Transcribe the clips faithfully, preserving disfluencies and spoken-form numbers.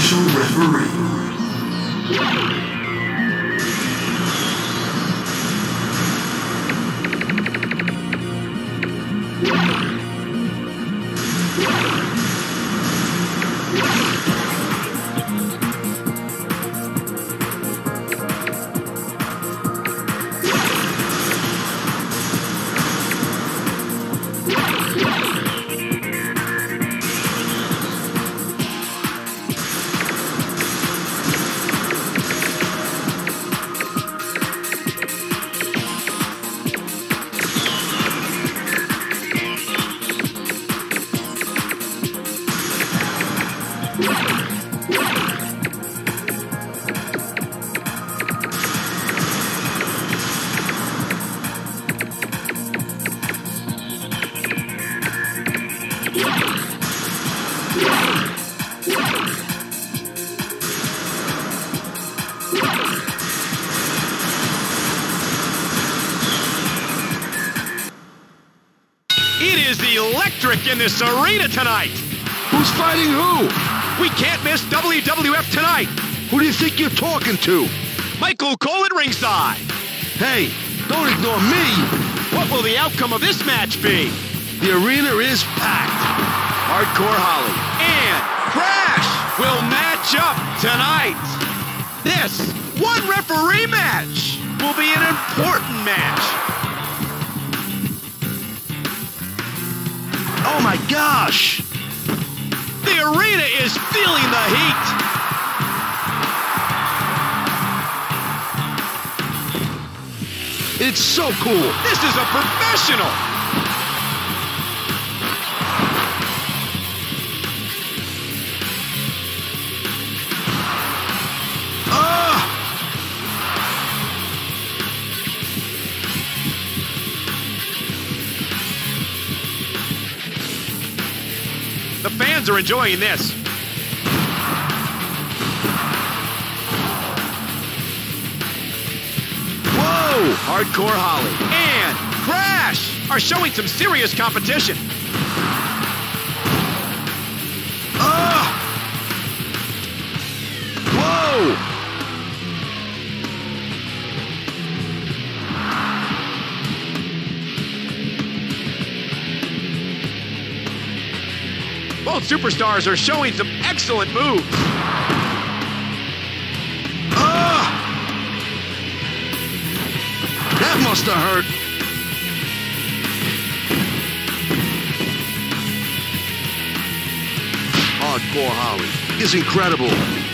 official referee. It is electric in this arena tonight. Who's fighting who? We can't miss W W F tonight. Who do you think you're talking to? Michael Cole at ringside. Hey, don't ignore me. What will the outcome of this match be? The arena is packed. Hardcore Holly and Crash will match up tonight. This one referee match will be an important match. Oh my gosh! The arena is feeling the heat. It's so cool. This is a professional. Ah! The fans are enjoying this. Whoa! Hardcore Holly and Crash are showing some serious competition. Ah! Whoa! Both superstars are showing some excellent moves. Ah! That must have hurt. Hardcore Holly is incredible.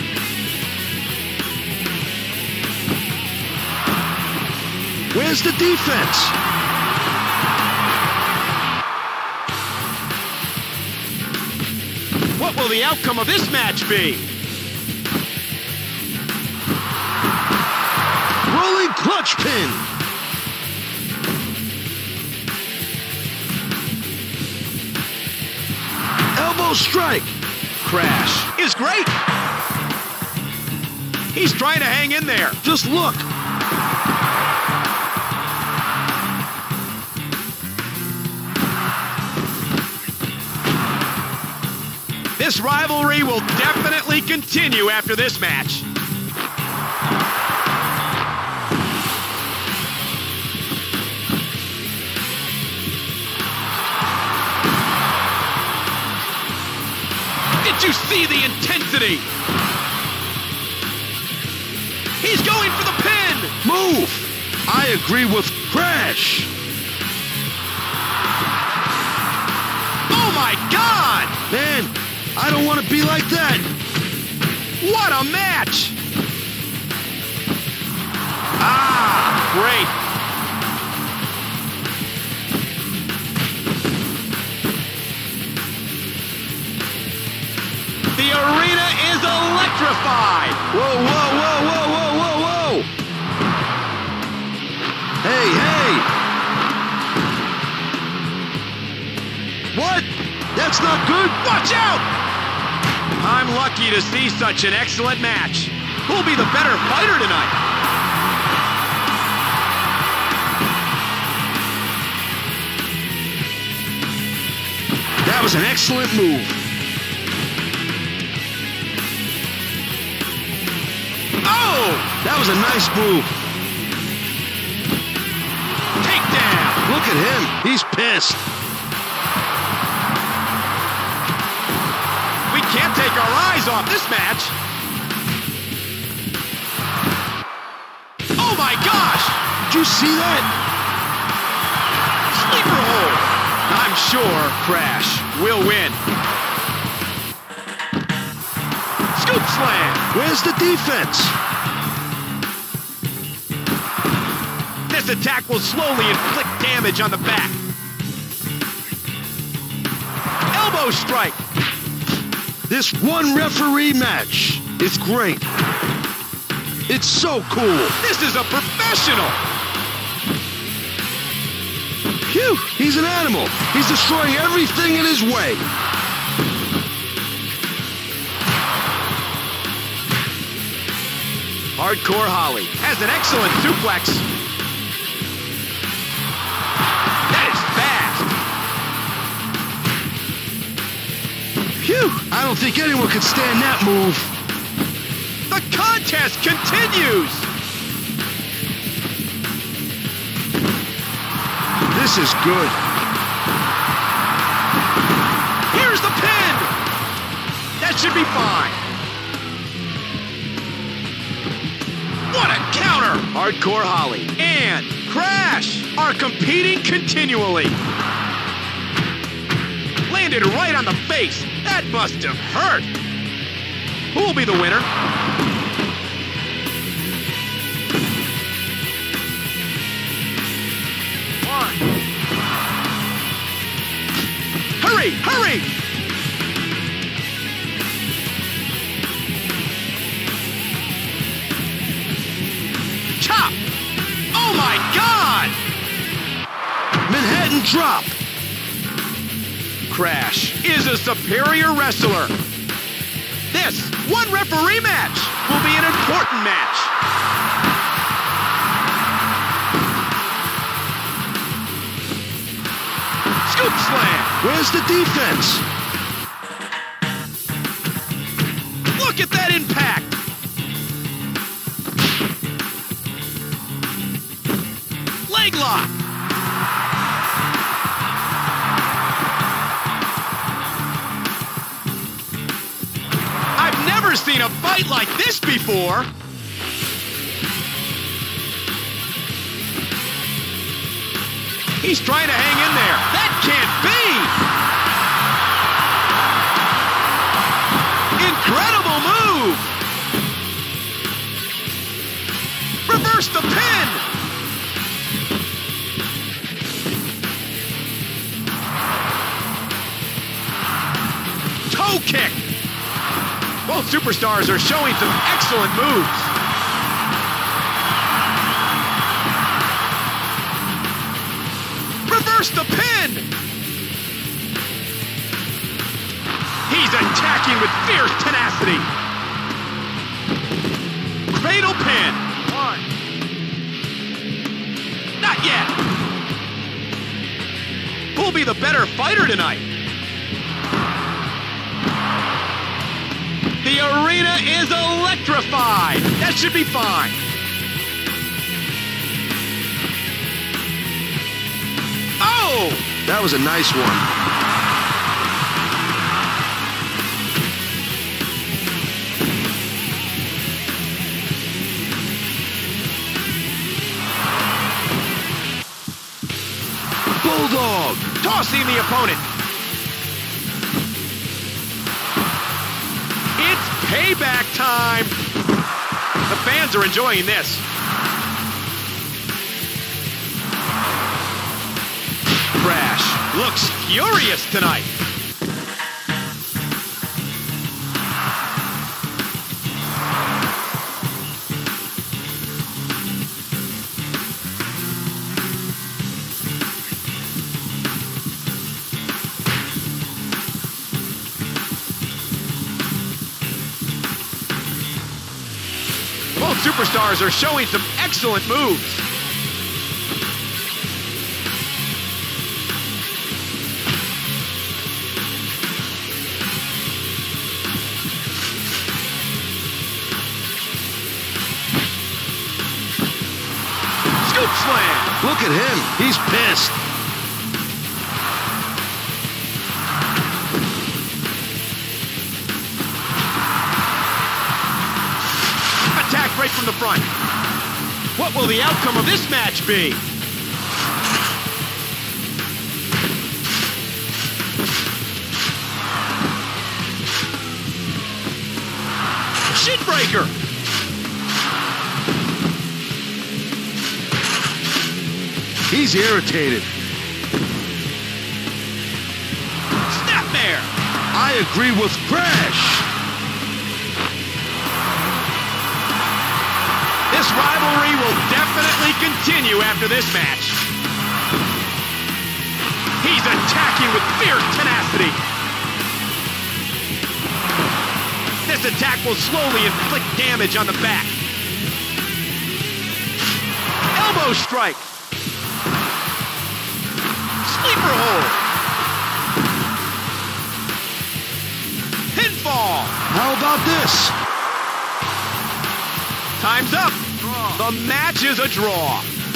Where's the defense? What will the outcome of this match be? Rolling clutch pin. Elbow strike. Crash is great. He's trying to hang in there. Just look. This rivalry will definitely continue after this match. Did you see the intensity? He's going for the pin! Move! I agree with Crash. Oh my God! Man, I don't want to be like that. What a match! Ah, great. The arena is electrified. Whoa, whoa, whoa, whoa, whoa, whoa, whoa. Hey, hey. What? That's not good. Watch out! I'm lucky to see such an excellent match. Who'll be the better fighter tonight? That was an excellent move. That was a nice move. Takedown. Look at him. He's pissed. We can't take our eyes off this match. Oh my gosh! Did you see that? Sleeper hold. I'm sure Crash will win. Scoop slam. Where's the defense? This attack will slowly inflict damage on the back. Elbow strike. This one referee match is great. It's so cool. This is a professional. Phew, he's an animal. He's destroying everything in his way. Hardcore Holly has an excellent suplex. That is fast. Phew, I don't think anyone could stand that move. The contest continues. This is good. Here's the pin. That should be fine. What a counter! Hardcore Holly and Crash are competing continually. Landed right on the face. That must have hurt. Who will be the winner? One. Hurry, hurry! Chop! Oh my God! Manhattan drop. Crash is a superior wrestler. This one referee match will be an important match. Scoop slam. Where's the defense? Look at that impact. Leg lock. I've never seen a fight like this before. He's trying to hang in there. That can't be! Incredible move! Reverse the pin! Toe kick! Both superstars are showing some excellent moves. Reverse the pin! He's attacking with fierce tenacity. Cradle pin. One. Not yet. Who'll be the better fighter tonight? The arena is electrified. That should be fine. Oh! That was a nice one. Bulldog! Tossing the opponent. It's payback time. The fans are enjoying this. Crash looks furious tonight. Both superstars are showing some excellent moves. Look at him. He's pissed. Attack right from the front. What will the outcome of this match be? Shin breaker. He's irritated. Snapmare. I agree with Crash. This rivalry will definitely continue after this match. He's attacking with fierce tenacity. This attack will slowly inflict damage on the back. Elbow strike. Sleeper hold. Pinfall. How about this? Time's up. The match is a draw.